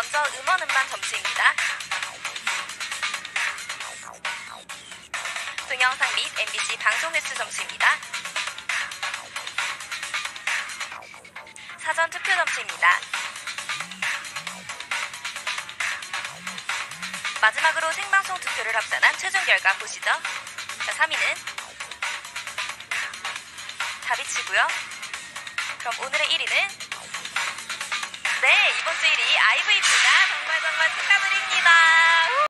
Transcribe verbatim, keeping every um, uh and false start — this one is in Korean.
먼저 음원 음반 점수입니다. 동영상 및 엠비씨 방송 횟수 점수입니다. 사전 투표 점수입니다. 마지막으로 생방송 투표를 합산한 최종 결과 보시죠. 자, 삼 위는 다비치고요. 그럼 오늘의 일 위는 네, 이번 주 일 위 아이브이입니다. 정말 정말 축하드립니다.